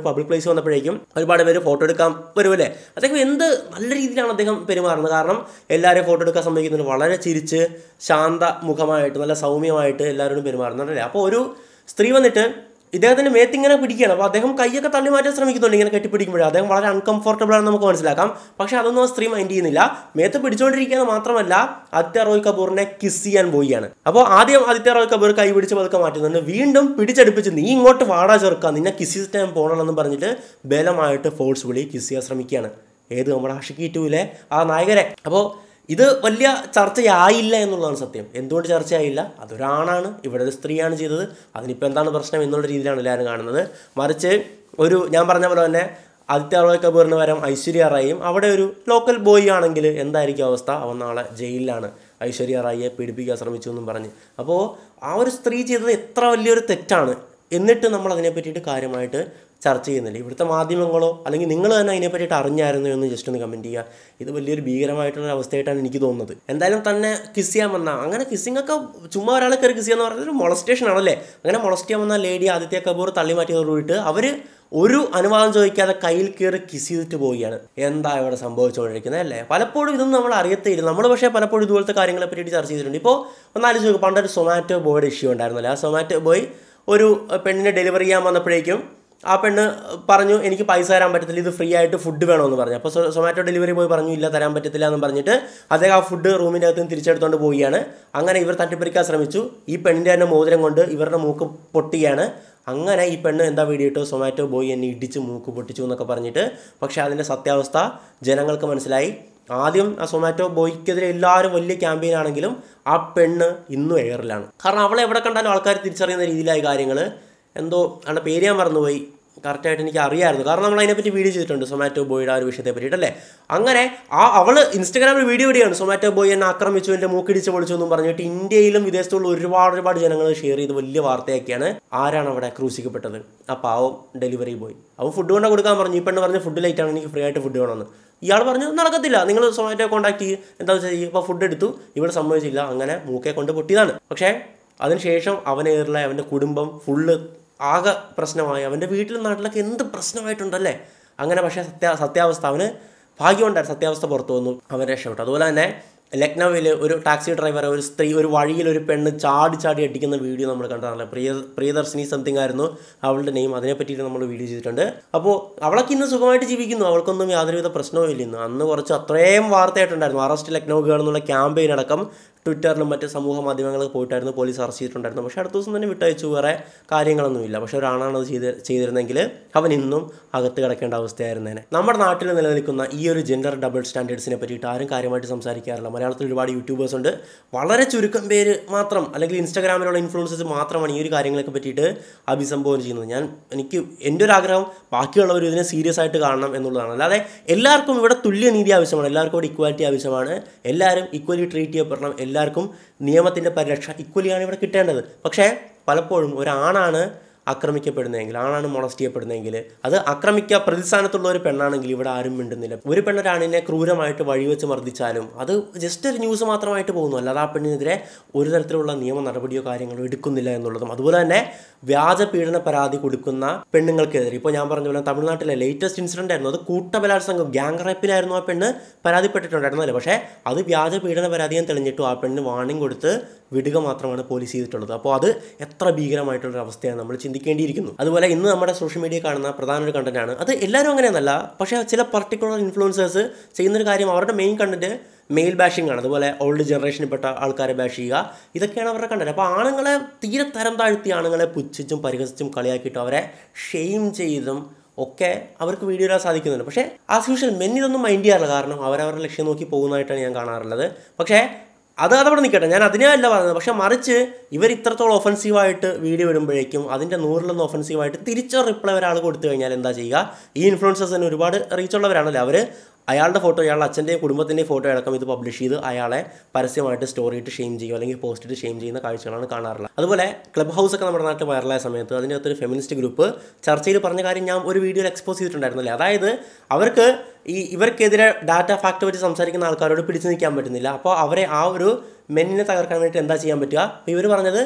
[SPEAKER 1] പബ്ലിക് പ്ലേസ് വന്നപ്പോഴേക്കും ഒരുപാട് പേര് ഫോട്ടോ എടുക്കാൻ വരുമല്ലേ. അദ്ദേഹം എന്ത് നല്ല രീതിയിലാണ് അദ്ദേഹം പെരുമാറുന്നത്. കാരണം എല്ലാവരെയും ഫോട്ടോ എടുക്കാൻ സമ്മതിക്കുന്നുണ്ട്. വളരെ ചിരിച്ച് ശാന്ത മുഖമായിട്ട് നല്ല സൗമ്യമായിട്ട് എല്ലാവരോടും പെരുമാറുന്നുണ്ടല്ലേ. അപ്പോൾ ഒരു സ്ത്രീ വന്നിട്ട് ഇദ്ദേഹത്തിൻ്റെ മേത്ത് ഇങ്ങനെ പിടിക്കുകയാണ്. അപ്പോൾ അദ്ദേഹം കൈയൊക്കെ തള്ളി മാറ്റാൻ ശ്രമിക്കുന്നുണ്ട്. ഇങ്ങനെ കെട്ടിപ്പിടിക്കുമ്പോഴേ അദ്ദേഹം വളരെ അൺകംഫർട്ടബിൾ ആണെന്ന് നമുക്ക് മനസ്സിലാക്കാം. പക്ഷേ അതൊന്നും ആ സ്ത്രീ മൈൻഡ് ചെയ്യുന്നില്ല. മേത്ത് പിടിച്ചുകൊണ്ടിരിക്കുകയെന്ന് മാത്രമല്ല ആദിത്യ റോയ് കപൂറിനെ കിസ് ചെയ്യാൻ പോവുകയാണ്. അപ്പോൾ ആദ്യം ആദിത്യ റോയ് കപൂർ കൈ പിടിച്ച് പതുക്കെ മാറ്റുന്നുണ്ട്. വീണ്ടും പിടിച്ചടുപ്പിച്ച് നീ ഇങ്ങോട്ട് വാടാ ചെറുക്കുക, നിന്നെ കിസ് ചെയ്തിട്ട് ഞാൻ പോകണമെന്ന് പറഞ്ഞിട്ട് ബലമായിട്ട് ഫോഴ്സ്ഫുള്ളി കിസ് ചെയ്യാൻ ശ്രമിക്കുകയാണ്. ഏത് നമ്മുടെ ആഷിഖ് ടൂവിലെ ആ നായകരെ. അപ്പോൾ ഇത് വലിയ ചർച്ചയായില്ല എന്നുള്ളതാണ് സത്യം. എന്തുകൊണ്ട് ചർച്ചയായില്ല? അതൊരാണാണ്, ഇവിടെ ഒരു സ്ത്രീയാണ് ചെയ്തത്, അതിനിപ്പോൾ എന്താണ് പ്രശ്നം എന്നുള്ള രീതിയിലാണ് എല്ലാവരും കാണുന്നത്. മറിച്ച് ഒരു ഞാൻ പറഞ്ഞ പോലെ തന്നെ ആദിത്യ റോയ് കപൂറിന് പകരം ഐശ്വര്യ റായിയും അവിടെ ഒരു ലോക്കൽ ബോയ് ആണെങ്കിൽ എന്തായിരിക്കും അവസ്ഥ? അവൻ നാളെ ജയിലിലാണ്, ഐശ്വര്യ റായിയെ പീഡിപ്പിക്കാൻ ശ്രമിച്ചു എന്നും പറഞ്ഞ്. അപ്പോൾ ആ ഒരു സ്ത്രീ ചെയ്തത് എത്ര വലിയൊരു തെറ്റാണ്, എന്നിട്ട് നമ്മൾ അതിനെ പറ്റിയിട്ട് കാര്യമായിട്ട് ചർച്ച ചെയ്യുന്നില്ല. ഇവിടുത്തെ മാധ്യമങ്ങളോ അല്ലെങ്കിൽ നിങ്ങൾ തന്നെ അതിനെ പറ്റിയിട്ട് അറിഞ്ഞായിരുന്നു എന്ന് ജസ്റ്റ് ഒന്ന് കമൻറ്റ് ചെയ്യുക. ഇത് വലിയൊരു ഭീകരമായിട്ടുള്ള അവസ്ഥയായിട്ടാണ് എനിക്ക് തോന്നുന്നത്. എന്തായാലും തന്നെ കിസ് ചെയ്യാൻ വന്നാൽ അങ്ങനെ കിസ്സിംഗ് ഒക്കെ ചുമ്മാ ഒരാളെ കയറി കിസ് ചെയ്യാന്ന് പറഞ്ഞാൽ ഒരു മൊളസ്റ്റേഷൻ ആണല്ലേ. അങ്ങനെ മൊളസ്റ്റ് ചെയ്യാൻ വന്ന ലേഡി ആദിത്യ കപൂർ തള്ളി മാറ്റിയതോടുകൂടിയിട്ട് അവർ ഒരു അനുവാദം ചോദിക്കാതെ കയ്യിൽ കയറി കിസ് ചെയ്തിട്ട് പോവുകയാണ്. എന്താ ഇവിടെ സംഭവിച്ചുകൊണ്ടിരിക്കുന്നത് അല്ലേ? പലപ്പോഴും ഇതൊന്നും നമ്മൾ അറിയത്തില്ല. നമ്മൾ പക്ഷേ പലപ്പോഴും ഇതുപോലത്തെ കാര്യങ്ങളെ പറ്റിയിട്ട് ചർച്ച ചെയ്തിട്ടുണ്ട്. ഇപ്പോൾ ഒന്നാലോചിച്ച് നോക്കും, പണ്ടൊരു സൊമാറ്റോ ബോയുടെ ഇഷ്യൂ ഉണ്ടായിരുന്നല്ലേ. ആ സൊമാറ്റോ ബോയ് ഒരു പെണ്ണിനെ ഡെലിവറി ചെയ്യാൻ വന്നപ്പോഴേക്കും ആ പെണ്ണ് പറഞ്ഞു എനിക്ക് പൈസ തരാൻ പറ്റത്തില്ല, ഇത് ഫ്രീ ആയിട്ട് ഫുഡ് വേണമെന്ന് പറഞ്ഞു. അപ്പോൾ സൊമാറ്റോ ഡെലിവറി ബോയ് പറഞ്ഞു ഇല്ല തരാൻ പറ്റത്തില്ല എന്ന് പറഞ്ഞിട്ട് അദ്ദേഹം ആ ഫുഡ് റൂമിൻ്റെ അകത്ത് നിന്ന് തിരിച്ചെടുത്തുകൊണ്ട് പോവുകയാണ്. അങ്ങനെ ഇവർ തട്ടിപ്പറിക്കാൻ ശ്രമിച്ചു. ഈ പെണ്ണിൻ്റെ തന്നെ മോതിരം കൊണ്ട് ഇവരുടെ മൂക്ക് പൊട്ടിയാണ്. അങ്ങനെ ഈ പെണ്ണ് എന്താ വീഡിയോ സൊമാറ്റോ ബോയ് എന്നെ ഇടിച്ച് മൂക്ക് പൊട്ടിച്ചു എന്നൊക്കെ പറഞ്ഞിട്ട്. പക്ഷേ അതിൻ്റെ സത്യാവസ്ഥ ജനങ്ങൾക്ക് മനസ്സിലായി. ആദ്യം ആ സൊമാറ്റോ ബോയ്ക്കെതിരെ എല്ലാവരും വലിയ ക്യാമ്പയിൻ ആണെങ്കിലും ആ പെണ്ണ് ഇന്നും എയറിലാണ്. കാരണം അവളെ എവിടെ കണ്ടാലും ആൾക്കാർ തിരിച്ചറിയുന്ന രീതിയിലായി കാര്യങ്ങൾ. എന്തോ അവളുടെ പേര് ഞാൻ മറന്നുപോയി, കറക്റ്റായിട്ട് എനിക്ക് അറിയാമായിരുന്നു. കാരണം നമ്മൾ അതിനെപ്പറ്റി വീഡിയോ ചെയ്തിട്ടുണ്ട് സൊമാറ്റോ ബോയുടെ ആ ഒരു വിഷയത്തെ പറ്റിയിട്ടല്ലേ. അങ്ങനെ ആ അവൾ ഇൻസ്റ്റാഗ്രാമിൽ വീഡിയോ ഇടുകയാണ് സൊമാറ്റോ ബോയ് എന്നെ ആക്രമിച്ചു, എൻ്റെ മൂക്കിടിച്ച് പൊളിച്ചു എന്നും പറഞ്ഞിട്ട്. ഇന്ത്യയിലും വിദേശത്തുള്ള ഒരുപാട് ഒരുപാട് ജനങ്ങൾ ഷെയർ ചെയ്ത് വലിയ വാർത്തയൊക്കെയാണ്. ആരാണ് അവിടെ ക്രൂശിക്കപ്പെട്ടത്? ആ പാവം ഡെലിവറി ബോയ്. അവൻ ഫുഡ് കൊണ്ട് കൊടുക്കാൻ പറഞ്ഞു. ഈ പെണ്ണ് പറഞ്ഞ് ഫുഡ് ലൈറ്റാണ്, എനിക്ക് ഫ്രീ ആയിട്ട് ഫുഡ് വേണമെന്ന്. ഇയാൾ പറഞ്ഞു നടക്കത്തില്ല, നിങ്ങൾ സൊമാറ്റോ കോൺടാക്ട് ചെയ്യും, എന്താ വെച്ചാൽ ഇപ്പോൾ ഫുഡ് എടുത്തു. ഇവിടെ സമ്മതിച്ചില്ല, അങ്ങനെ മൂക്കെ കൊണ്ട് പൊട്ടിയതാണ്. പക്ഷേ അതിനുശേഷം അവനേറിലെ അവൻ്റെ കുടുംബം ഫുള്ള് ആകെ പ്രശ്നമായി. അവൻ്റെ വീട്ടിലും നാട്ടിലൊക്കെ എന്ത് പ്രശ്നമായിട്ടുണ്ടല്ലേ. അങ്ങനെ പക്ഷേ സത്യ സത്യാവസ്ഥ അവന് ഭാഗ്യമുണ്ടായിരുന്നു, സത്യാവസ്ഥ പുറത്തു വന്നു, അവൻ രക്ഷപ്പെട്ടു. അതുപോലെ തന്നെ ലക്നൌവിൽ ഒരു ടാക്സി ഡ്രൈവറെ ഒരു സ്ത്രീ ഒരു വഴിയിൽ ഒരു പെണ്ണ് ചാടി ചാടി അടിക്കുന്ന വീഡിയോ നമ്മൾ കണ്ടതല്ലേ. പ്രിയ പ്രിയദർശിനി സംതിങ് ആയിരുന്നു അവളുടെ നെയിം. അതിനെ പറ്റിയിട്ട് നമ്മൾ വീഡിയോ ചെയ്തിട്ടുണ്ട്. അപ്പോൾ അവളൊക്കെ ഇന്ന് സുഖമായിട്ട് ജീവിക്കുന്നു, അവൾക്കൊന്നും യാതൊരുവിധ പ്രശ്നവും ഇല്ല. ഇന്ന് അന്ന് കുറച്ച് അത്രയും വാർത്തയായിട്ടുണ്ടായിരുന്നു. അറസ്റ്റ് ലക്നൗ ഗേൾ എന്നുള്ള ക്യാമ്പയിൻ അടക്കം ട്വിറ്ററിലും മറ്റ് സമൂഹ മാധ്യമങ്ങളിൽ പോയിട്ടായിരുന്നു പോലീസ് അറസ്റ്റ് ചെയ്തിട്ടുണ്ടായിരുന്നു. പക്ഷേ അടുത്ത ദിവസം തന്നെ വിട്ടയച്ചു, വേറെ കാര്യങ്ങളൊന്നുമില്ല. പക്ഷേ ഒരാണാണ് അത് ചെയ്ത് ചെയ്തിരുന്നെങ്കിൽ അവൻ ഇന്നും അകത്ത് കിടക്കേണ്ട അവസ്ഥയായിരുന്നേനെ. നമ്മുടെ നാട്ടിൽ നിലനിൽക്കുന്ന ഈ ഒരു ജെൻഡർ ഡബിൾ സ്റ്റാൻഡേർഡ്സിനെ പറ്റിയിട്ട് ആരും കാര്യമായിട്ട് സംസാരിക്കാറില്ല. മലയാളത്തിൽ ഒരുപാട് യൂട്യൂബേഴ്സ് ഉണ്ട്, വളരെ ചുരുക്കം പേര് മാത്രം അല്ലെങ്കിൽ ഇൻസ്റ്റാഗ്രാമിലുള്ള ഇൻഫ്ലുവൻസേഴ്സ് മാത്രമാണ് ഈ ഒരു കാര്യങ്ങളൊക്കെ പറ്റിയിട്ട് അഭിസംബോധന ചെയ്യുന്നത്. ഞാൻ എനിക്ക് എൻ്റെ ഒരു ആഗ്രഹം ബാക്കിയുള്ളവർ ഇതിനെ സീരിയസ് ആയിട്ട് കാണണം എന്നുള്ളതാണ്. അല്ലാതെ എല്ലാവർക്കും ഇവിടെ തുല്യനീതി ആവശ്യമാണ്, എല്ലാവർക്കും ഇവിടെ ഇക്വാലിറ്റി ആവശ്യമാണ്, എല്ലാവരും ഈക്വലി ട്രീറ്റ് ചെയ്യപ്പെടണം, എല്ലാവർക്കും നിയമത്തിൻ്റെ പരിരക്ഷ ഇക്വലിയാണ് ഇവിടെ കിട്ടേണ്ടത്. പക്ഷേ പലപ്പോഴും ഒരാണാണ് ആക്രമിക്കപ്പെടുന്നതെങ്കിൽ, ആണാണ് മൊളസ്റ്റ് ചെയ്യപ്പെടുന്നതെങ്കിൽ, അത് ആക്രമിക്കുക പ്രതിസ്ഥാനത്തുള്ള ഒരു പെണ്ണാണെങ്കിൽ ഇവിടെ ആരും മിണ്ടുന്നില്ല. ഒരു പെണ്ണൊരാണിനെ ക്രൂരമായിട്ട് വഴിവെച്ച് മർദ്ദിച്ചാലും അത് ജസ്റ്റ് ഒരു ന്യൂസ് മാത്രമായിട്ട് പോകുന്നു, അല്ലാതെ ആ പെണ്ണിനെതിരെ ഒരു തരത്തിലുള്ള നിയമ നടപടിയോ കാര്യങ്ങളോ എടുക്കുന്നില്ല എന്നുള്ളതും. അതുപോലെ തന്നെ വ്യാജ പീഡന പരാതി കൊടുക്കുന്ന പെണ്ണുങ്ങൾക്കെതിരെ ഇപ്പോൾ ഞാൻ പറഞ്ഞ പോലെ തമിഴ്നാട്ടിലെ ലേറ്റസ്റ്റ് ഇൻസിഡൻ്റ് ആയിരുന്നു. അത് കൂട്ടബലാത്സംഗം, ഗ്യാങ് റേപ്പിനായിരുന്നു ആ പെണ്ണ് പരാതിപ്പെട്ടിട്ടുണ്ടായിരുന്നല്ലേ. പക്ഷേ അത് വ്യാജ പീഡന പരാതിയും തെളിഞ്ഞിട്ടും ആ പെണ്ണ് വാണിംഗ് കൊടുത്ത് വിടുക മാത്രമാണ് പോലീസ് ചെയ്തിട്ടുള്ളത്. അപ്പോൾ അത് എത്ര ഭീകരമായിട്ടുള്ളൊരു അവസ്ഥയാണ് നമ്മൾ ചിന്തിക്കേണ്ടിയിരിക്കുന്നു. അതുപോലെ ഇന്ന് നമ്മുടെ സോഷ്യൽ മീഡിയ കാണുന്ന പ്രധാന ഒരു കണ്ടന്റാണ്, അത് എല്ലാവരും അങ്ങനെയൊന്നല്ല, പക്ഷേ ചില പർട്ടിക്കുലർ ഇൻഫ്ലുവൻസേഴ്സ് ചെയ്യുന്നൊരു കാര്യം അവരുടെ മെയിൻ കണ്ടന്റ് മെയിൽ ബാഷിംഗ് ആണ്. അതുപോലെ ഓൾഡ് ജനറേഷനിൽപ്പെട്ട ആൾക്കാരെ ബാഷ് ചെയ്യുക, ഇതൊക്കെയാണ് അവരുടെ കണ്ടന്റ്. അപ്പോൾ ആണുങ്ങളെ തീരെ തരം താഴ്ത്തി ആണുങ്ങളെ പുച്ഛിച്ചും പരിഹസിച്ചും കളിയാക്കിയിട്ടും അവരെ ഷെയിം ചെയ്തും ഒക്കെ അവർക്ക് വീഡിയോ ഇടാൻ സാധിക്കുന്നുണ്ട്. പക്ഷേ ആസ് യൂഷ്വൽ മെൻ ഇതൊന്നും മൈൻഡ് ചെയ്യാറില്ല, കാരണം അവരവരുടെ ലക്ഷ്യം നോക്കി പോകുന്നതായിട്ടാണ് ഞാൻ കാണാറുള്ളത്. പക്ഷേ അത് അതവിടെ നിൽക്കട്ടെ, ഞാൻ അതിനെയല്ല പറയുന്നത്. പക്ഷേ മറിച്ച് ഇവർ ഇത്രത്തോളം ഒഫൻസീവായിട്ട് വീഡിയോ ഇടുമ്പോഴേക്കും അതിൻ്റെ നൂറിലൊന്ന് ഒഫൻസീവായിട്ട് തിരിച്ചോ റിപ്ലൈ ഒരാൾ കൊടുത്തു കഴിഞ്ഞാൽ എന്താ ചെയ്യുക? ഈ ഇൻഫ്ലുവൻസേഴ്സ് തന്നെ ഒരുപാട് റീച്ചുള്ളവരാണല്ലോ, അവർ അയാളുടെ ഫോട്ടോ, അയാളുടെ അച്ഛൻ്റെയും കുടുംബത്തിൻ്റെയും ഫോട്ടോ അടക്കം ഇത് പബ്ലിഷ് ചെയ്ത് അയാളെ പരസ്യമായിട്ട് സ്റ്റോറി ഇട്ട് ഷെയിം ചെയ്യുക അല്ലെങ്കിൽ പോസ്റ്റ് ഇട്ട് ഷെയിം ചെയ്യുന്ന കാഴ്ചകളാണ് കാണാറുള്ളത്. അതുപോലെ ക്ലബ് ഹൗസ് ഒക്കെ നമ്മുടെ നാട്ടിൽ വൈറലായ സമയത്ത് അതിൻ്റെ അകത്തൊരു ഫെമിനിസ്റ്റ് ഗ്രൂപ്പ് ചർച്ചയിൽ പറഞ്ഞ കാര്യം ഞാൻ ഒരു വീഡിയോയിൽ എക്സ്പോസ് ചെയ്തിട്ടുണ്ടായിരുന്നില്ലേ. അതായത് അവർക്ക് ഈ ഇവർക്കെതിരെ ഡാറ്റ ഫാക്ട് വെച്ച് സംസാരിക്കുന്ന ആൾക്കാരോട് പിടിച്ചു നിൽക്കാൻ പറ്റുന്നില്ല. അപ്പോൾ അവരെ ആ ഒരു മെന്നിനെ തകർക്കാൻ വേണ്ടിയിട്ട് എന്താ ചെയ്യാൻ പറ്റുക? അപ്പോൾ ഇവർ പറഞ്ഞത്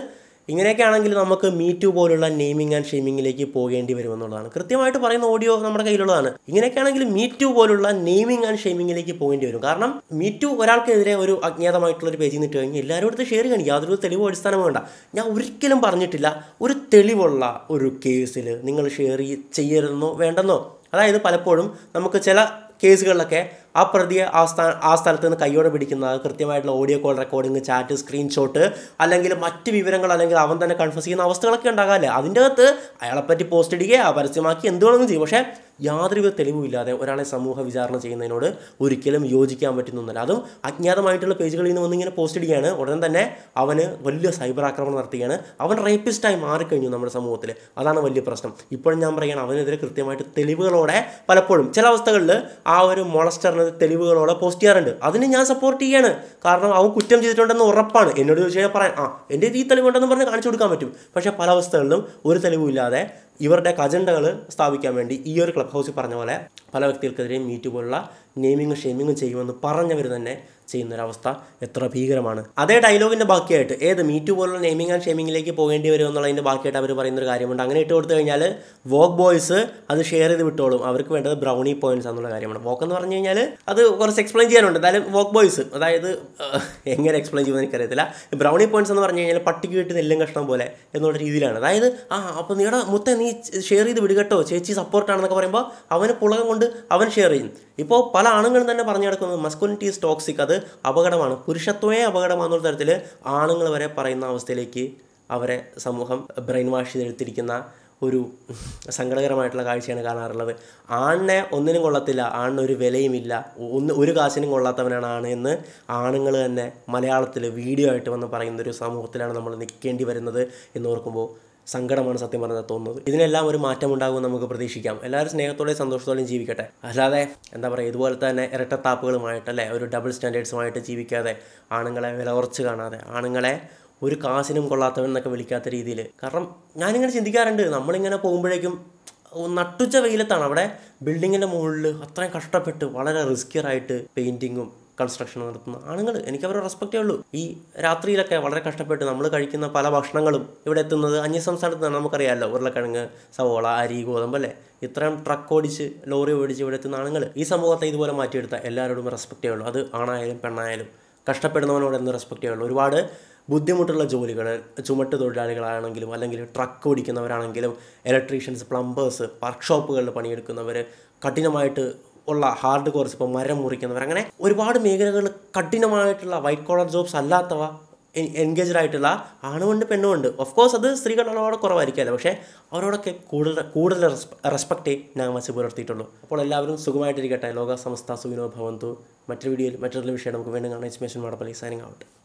[SPEAKER 1] ഇങ്ങനെയൊക്കെ ആണെങ്കിൽ നമുക്ക് മീ ടു പോലുള്ള നെയിമിംഗ് ആൻഡ് ഷെയ്മിങ്ങിലേക്ക് പോകേണ്ടി വരുമെന്നുള്ളതാണ്. കൃത്യമായിട്ട് പറയുന്ന ഓഡിയോ നമ്മുടെ കയ്യിലുള്ളതാണ്. ഇങ്ങനെയൊക്കെ ആണെങ്കിൽ മീ ടു പോലുള്ള നെയിമിംഗ് ആൻഡ് ഷെയ്മിങ്ങിലേക്ക് പോകേണ്ടി വരും. കാരണം മീ ടു ഒരാൾക്കെതിരെ ഒരു അജ്ഞാതമായിട്ടുള്ള ഒരു പേജിൽ നിന്നിട്ട് കഴിഞ്ഞാൽ എല്ലാവരും അടുത്ത് ഷെയർ ചെയ്യണം. യാതൊരു തെളിവോ അടിസ്ഥാനം വേണ്ട. ഞാൻ ഒരിക്കലും പറഞ്ഞിട്ടില്ല ഒരു തെളിവുള്ള ഒരു കേസിൽ നിങ്ങൾ ഷെയർ ചെയ്യരുതെന്നോ വേണ്ടെന്നോ. അതായത് പലപ്പോഴും നമുക്ക് ചില കേസുകളിലൊക്കെ ആ പ്രതിയെ ആ സ്ഥാ ആ സ്ഥലത്ത് നിന്ന് കൈയോടെ പിടിക്കുന്ന കൃത്യമായിട്ടുള്ള audio call recording, chat, screenshot, അല്ലെങ്കിൽ മറ്റ് വിവരങ്ങൾ, അല്ലെങ്കിൽ അവൻ തന്നെ കൺഫസ് ചെയ്യുന്ന അവസ്ഥകളൊക്കെ ഉണ്ടാകാമല്ലേ. അതിൻ്റെ അകത്ത് അയാളെപ്പറ്റി പോസ്റ്റ് ഇടുകയോ പരസ്യമാക്കി എന്ത് വേണമെങ്കിലും ചെയ്യും. പക്ഷേ യാതൊരുവിധ തെളിവുമില്ലാതെ ഒരാളെ സമൂഹ വിചാരണ ചെയ്യുന്നതിനോട് ഒരിക്കലും യോജിക്കാൻ പറ്റുന്നില്ല. അതും അജ്ഞാതമായിട്ടുള്ള പേജുകളിൽ നിന്ന് വന്നിങ്ങനെ പോസ്റ്റ് ഇടുകയാണ്. ഉടൻ തന്നെ അവന് വലിയ സൈബർ ആക്രമണം നടത്തുകയാണ്. അവൻ റേപ്പിസ്റ്റായി മാറിക്കഴിഞ്ഞു നമ്മുടെ സമൂഹത്തിൽ. അതാണ് വലിയ പ്രശ്നം. ഇപ്പോഴും ഞാൻ പറയുകയാണ്, അവനെതിരെ കൃത്യമായിട്ട് തെളിവുകളോടെ പലപ്പോഴും ചില അവസ്ഥകളിൽ ആ ഒരു മോളസ്റ്ററിന് തെളിവുകളോടെ പോസ്റ്റ് ചെയ്യാറുണ്ട്. അതിന് ഞാൻ സപ്പോർട്ട് ചെയ്യാണ്. കാരണം അവൻ കുറ്റം ചെയ്തിട്ടുണ്ടെന്ന് ഉറപ്പാണ്. എന്നോട് ചോദിച്ചു കഴിഞ്ഞാൽ പറയാൻ ആ എൻ്റെ ഈ തെളിവുണ്ടെന്ന് പറഞ്ഞ് കാണിച്ചു കൊടുക്കാൻ പറ്റും. പക്ഷേ പല അവസ്ഥകളിലും ഒരു തെളിവുമില്ലാതെ ഇവരുടെ അജണ്ടകൾ സ്ഥാപിക്കാൻ വേണ്ടി ഈ ഒരു ക്ലബ് ഹൗസിൽ പറഞ്ഞ പോലെ പല വ്യക്തികൾക്കെതിരെയും മീ ടു പോലുള്ള നെയിമിങ്ങും ഷെയ്മിങ്ങും ചെയ്യുമെന്ന് പറഞ്ഞവർ തന്നെ ചെയ്യുന്നൊരവസ്ഥ എത്ര ഭീകരമാണ്. അതേ ഡയലോഗിൻ്റെ ബാക്കിയായിട്ട് ഏത് മീ ടു പോലുള്ള നെയിമിംഗ് ആൻഡ് ഷെയ്മിങ്ങിലേക്ക് പോകേണ്ടി വരും എന്നുള്ളതിൻ്റെ ബാക്കിയായിട്ട് അവർ പറയുന്നൊരു കാര്യമുണ്ട്. അങ്ങനെ ഇട്ട് കൊടുത്തു കഴിഞ്ഞാൽ വോക്ക് ബോയ്സ് അത് ഷെയർ ചെയ്ത് വിട്ടോളും. അവർക്ക് വേണ്ടത് ബ്രൗണി പോയിന്റ്സ് എന്നുള്ള കാര്യമാണ്. വോക്ക് എന്ന് പറഞ്ഞു കഴിഞ്ഞാൽ അത് കുറച്ച് എക്സ്പ്ലെയിൻ ചെയ്യാനുണ്ട്. എന്തായാലും വോക്ക് ബോയ്സ് അതായത് എങ്ങനെ എക്സ്പ്ലെയിൻ ചെയ്യുമെന്ന് എനിക്കറിയത്തില്ല. ബ്രൗണി പോയിന്റ്സ് എന്ന് പറഞ്ഞു കഴിഞ്ഞാൽ പട്ടിക്ക് കിട്ടി നെല്ലും കഷ്ണം പോലെ എന്നുള്ള രീതിയിലാണ്. അതായത് ആ അപ്പോൾ നിങ്ങളുടെ മുത്ത നീ ഷെയർ ചെയ്ത് വിടുകട്ടോ, ചേച്ചി സപ്പോർട്ടാണെന്നൊക്കെ പറയുമ്പോൾ അവന് പുളകം കൊണ്ട് അവൻ ഷെയർ ചെയ്യും. ഇപ്പോൾ പല ആണുങ്ങളും തന്നെ പറഞ്ഞു കിടക്കുന്നത് മസ്കുലിനിറ്റി ഈസ് ടോക്സിക്, അത് അപകടമാണ്, പുരുഷത്വമേ അപകടമാണെന്നുള്ള തരത്തിൽ ആണുങ്ങൾ വരെ പറയുന്ന അവസ്ഥയിലേക്ക് അവരെ സമൂഹം ബ്രെയിൻ വാഷ് ചെയ്തെടുത്തിരിക്കുന്ന ഒരു സങ്കടകരമായിട്ടുള്ള കാഴ്ചയാണ് കാണാറുള്ളത്. ആണിനെ ഒന്നിനും കൊള്ളത്തില്ല, ആണിനൊരു വിലയുമില്ല, ഒന്ന് ഒരു കാശിനും കൊള്ളാത്തവനാണ് ആണ് എന്ന് ആണുങ്ങൾ തന്നെ മലയാളത്തിൽ വീഡിയോ ആയിട്ട് വന്ന് പറയുന്നൊരു സമൂഹത്തിലാണ് നമ്മൾ നിൽക്കേണ്ടി വരുന്നത് എന്ന് ഓർക്കുമ്പോൾ സങ്കടമാണ് സത്യം പറഞ്ഞാൽ തോന്നുന്നത്. ഇതിനെല്ലാം ഒരു മാറ്റം ഉണ്ടാകുമെന്ന് നമുക്ക് പ്രതീക്ഷിക്കാം. എല്ലാവരും സ്നേഹത്തോടെയും സന്തോഷത്തോടെയും ജീവിക്കട്ടെ. അല്ലാതെ എന്താ പറയുക, ഇതുപോലെ തന്നെ ഇരട്ടത്താപ്പുകളുമായിട്ടല്ലേ ഒരു ഡബിൾ സ്റ്റാൻഡേർഡ്സുമായിട്ട് ജീവിക്കാതെ, ആണുങ്ങളെ വില കുറച്ച് കാണാതെ, ആണുങ്ങളെ ഒരു കാശിനും കൊള്ളാത്തവൻ എന്നൊക്കെ വിളിക്കാത്ത രീതിയിൽ. കാരണം ഞാനിങ്ങനെ ചിന്തിക്കാറുണ്ട്, നമ്മളിങ്ങനെ പോകുമ്പോഴേക്കും നട്ടുച്ച വെയിലത്താണ് അവിടെ ബിൽഡിങ്ങിൻ്റെ മുകളിൽ അത്രയും കഷ്ടപ്പെട്ട് വളരെ റിസ്കിയറായിട്ട് പെയിൻറ്റിങ്ങും കൺസ്ട്രക്ഷൻ നടത്തുന്ന ആണുങ്ങൾ. എനിക്ക് അവരെ റെസ്പെക്റ്റേ ഉള്ളൂ. ഈ രാത്രിയിലൊക്കെ വളരെ കഷ്ടപ്പെട്ട് നമ്മൾ കഴിക്കുന്ന പല ഭക്ഷണങ്ങളും ഇവിടെ എത്തുന്നത് അന്യസംസ്ഥാനത്ത് നിന്നാണ്. നമുക്കറിയാമല്ലോ, ഉരുളക്കിഴങ്ങ്, സവോള, അരി, ഗോതമ്പല്ലേ, ഇത്രയും ട്രക്ക് ഓടിച്ച് ലോറി ഓടിച്ച് ഇവിടെ എത്തുന്ന ആണുങ്ങൾ. ഈ സമൂഹത്തെ ഇതുപോലെ മാറ്റിയെടുത്താൽ എല്ലാവരോടും റെസ്പെക്റ്റേ ഉള്ളൂ. അത് ആണായാലും പെണ്ണായാലും കഷ്ടപ്പെടുന്നവനോട് എന്ന് റെസ്പെക്റ്റേ ഉള്ളൂ. ഒരുപാട് ബുദ്ധിമുട്ടുള്ള ജോലികൾ, ചുമട്ട് തൊഴിലാളികളാണെങ്കിലും അല്ലെങ്കിൽ ട്രക്ക് ഓടിക്കുന്നവരാണെങ്കിലും ഇലക്ട്രീഷ്യൻസ്, പ്ലംബേഴ്സ്, വർക്ക്ഷോപ്പുകളിൽ പണിയെടുക്കുന്നവർ, കഠിനമായിട്ട് ഉള്ള ഹാർഡ് കോഴ്സ്, ഇപ്പോൾ മരം മുറിക്കുന്നവർ, അങ്ങനെ ഒരുപാട് മേഖലകൾ കഠിനമായിട്ടുള്ള വൈറ്റ് കോളർ ജോബ്സ് അല്ലാത്തവ എൻഗേജ്ഡ് ആയിട്ടുള്ള ആണുമുണ്ട് പെണ്ണുമുണ്ട്. ഓഫ് കോഴ്സ് അത് സ്ത്രീകളോട് കുറവായിരിക്കുമല്ലോ, പക്ഷേ അവരോടൊക്കെ കൂടുതൽ കൂടുതൽ റെസ്പെക്റ്റേ ഞാൻ വച്ച് പുലർത്തിയിട്ടുള്ളൂ. അപ്പോൾ എല്ലാവരും സുഖമായിട്ടിരിക്കട്ടെ. ലോക സമസ്ത സുഖിനോ ഭവന്തു. മറ്റൊരു വീഡിയോയിൽ മറ്റൊരു വിഷയം നമുക്ക് വീണ്ടും കാണാം. It's me Ashwin Madappally signing out.